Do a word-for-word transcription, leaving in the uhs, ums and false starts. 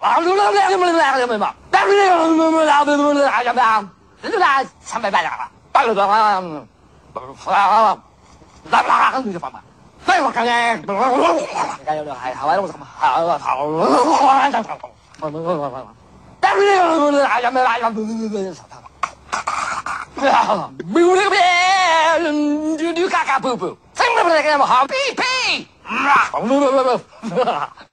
啊，噜噜噜噜噜噜噜嘛，但是那个噜噜噜噜噜噜啊，怎么样？人家那三百八两了，八六多啊，啊啊，来啦，你就放吧。来我看看，加油了，还好玩我什么？好好好，但是那个噜噜啊，怎么样？没有那个别，你你嘎嘎啵啵，怎么不来给我好屁屁？啊，不不不不。